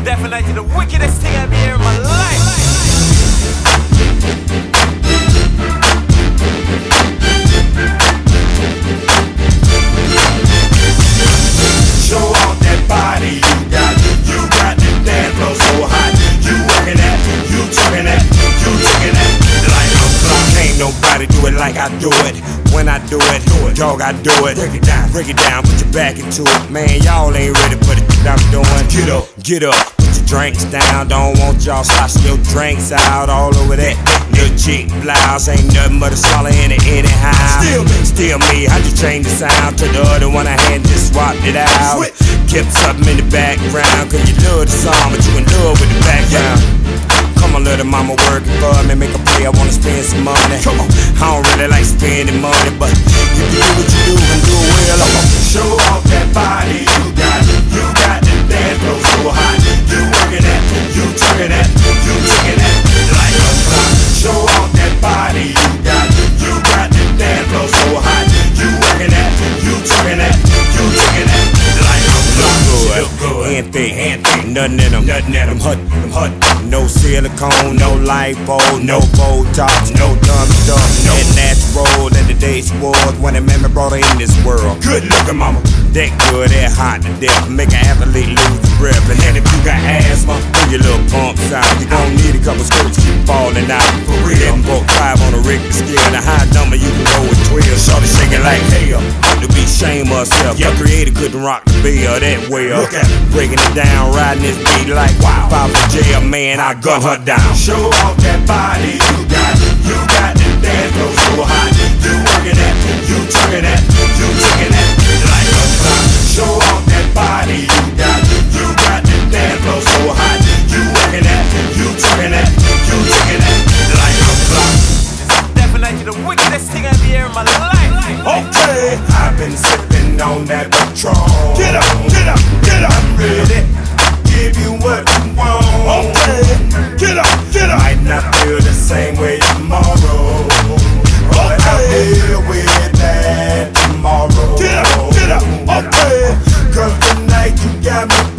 Definitely the wickedest thing I've ever in my life. Show off that body you got the dance floor so hot. You working that, you talking that, you taking that like a clock. Ain't nobody do it like I do it. When I do it, dog, I do it. Break it down, put your back into it. Man, y'all ain't ready for the shit I'm doing. Get up, put your drinks down. Don't want y'all sloshing your drinks out all over that little chick blouse. Ain't nothing but a swallow in it anyhow. Still me, I just changed the sound to the other one I had, just swapped it out. Kept something in the background, cause you love the song, but you in love with the background. Come on, little mama, working for me, make a play, I wanna spend some money. Come on, I don't really like spending money, but if you do what you do and do it well, I'm gonna show off that body you got the dance floor so hot. You working that, you talking that, you taking that like a clock. Show off that body you got the dance floor so hot. You working that, you talking that, you taking that like a clock. Look good, and thick, nothing in them, hut. No silicone, no lipo, no Botox, no dumb stuff, no natural that the days was when a man brought her in this world. Good looking mama, that good, that hot to death, make an athlete lose the breath. And then if you got asthma, pull your little pumps out. You gon' need a couple skirts, keep falling out. For real, book 5 on a Richter scale, the high number you can go with 12. Shorty shaking like hell, ought to be ashamed of herself. Your creator couldn't rock the bell that well. Breaking it down, riding this beat like wow. If I was jail, man, I gun her down. Show off that body you got the dance floor so hot. You working that, you talking that, you taking that like a clock. Show off that body you got the dance floor so hot. You working that, you talking that, you taking that like a clock. Definitely the wickedest thing I've ever in my life. Okay, I've been sipping on that Patron. Get up, I'm ready. Give you what you want. Okay, get up. Might not feel the same way tomorrow, but I feel with that tomorrow. Get up. Okay, cause tonight you got me